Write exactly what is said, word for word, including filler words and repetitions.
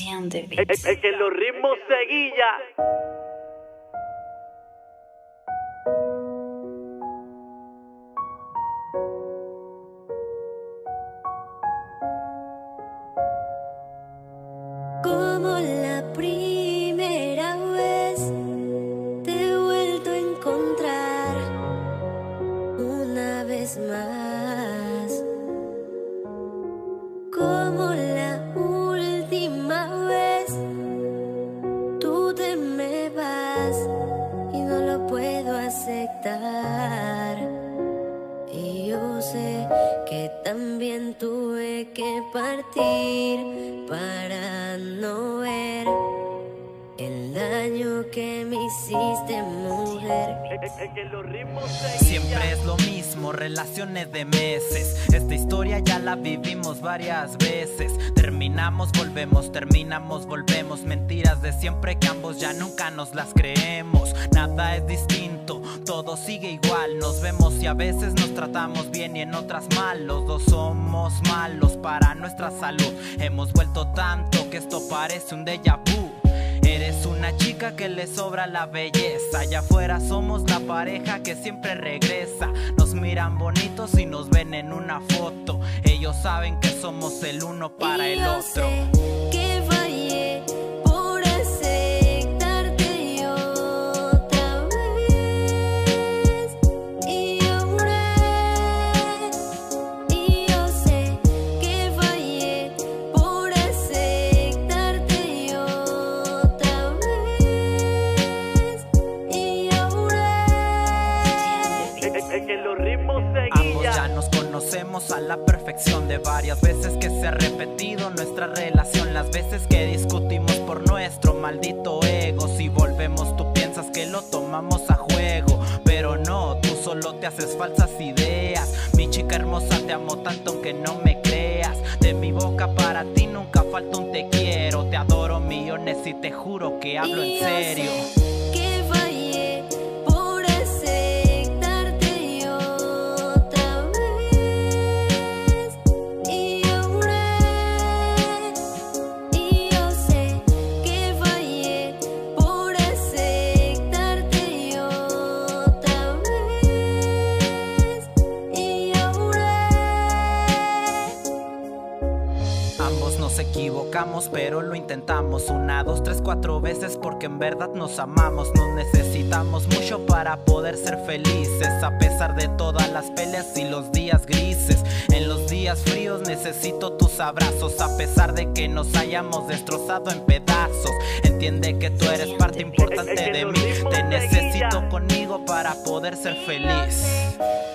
Sean de Es, es- es que los ritmos seguilla. Como la primera vez te he vuelto a encontrar una vez más. Como la última vez tú te me vas y no lo puedo aceptar. Y yo sé que también tuve que partir para no ver el daño que me hiciste, mujer. Es, es- es que los ritmos seguilla. Siempre es lo mismo, relaciones de meses. Esta historia ya la vivimos varias veces. Terminamos, volvemos, terminamos, volvemos. Mentiras de siempre que ambos ya nunca nos las creemos. Nada es distinto, todo sigue igual. Nos vemos y a veces nos tratamos bien y en otras mal. Los dos somos malos para nuestra salud. Hemos vuelto tanto que esto parece un déjà vu. Eres una chica que le sobra la belleza. Allá afuera somos la pareja que siempre regresa. Nos miran bonitos y nos ven en una foto. Ellos saben que somos el uno para Y el yo otro. sé que fallé por aceptarte otra vez. Y lloré. Y yo sé que fallé por aceptarte otra vez. Y lloré. Es, es- es que los ritmos Ambos ya seguilla. nos conocemos a la perfección. De varias veces que se ha repetido nuestra relación. Las veces que discutimos por nuestro maldito ego. Si volvemos tú piensas que lo tomamos a juego, pero no, tú solo te haces falsas ideas. Mi chica hermosa, te amo tanto aunque no me creas. De mi boca para ti nunca falta un te quiero. Te adoro millones y te juro que hablo Y en yo serio. sé que fallé por aceptarte otra vez. Y lloré. Y yo sé que fallé por aceptarte otra vez. Y lloré. Ambos nos equivocamos, pero lo intentamos una, dos, tres, cuatro veces porque en verdad nos amamos. Nos necesitamos mucho para poder ser felices, a pesar de todas las peleas y los días grises. En los días fríos necesito tus abrazos, a pesar de que nos hayamos destrozado en pedazos. Entiende que tú eres parte importante de mí. Te necesito conmigo para poder ser feliz.